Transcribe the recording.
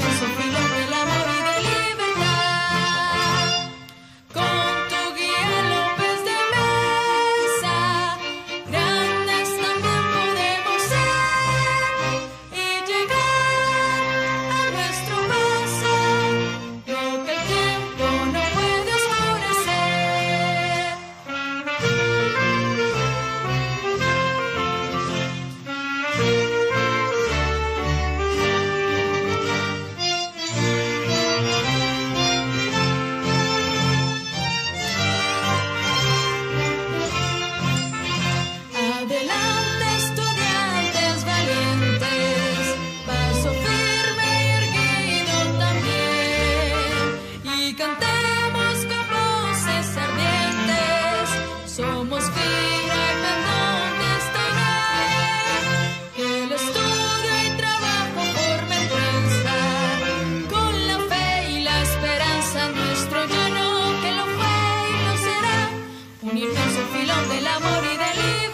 inmenso filón del amor y de libertad. Con tu guía López de Mesa, grandes también podemos ser y llegar a nuestro paso, lo que el tiempo no puede oscurecer. Adelante, estudiantes valientes, paso firme y erguido también, y cantemos con voces ardientes, somos fibra y pendón de esta red, que el estudio y trabajo formen prensa, con la fe y la esperanza nuestro lleno, que lo fue y lo será, un inmenso filón del amor y del libertad.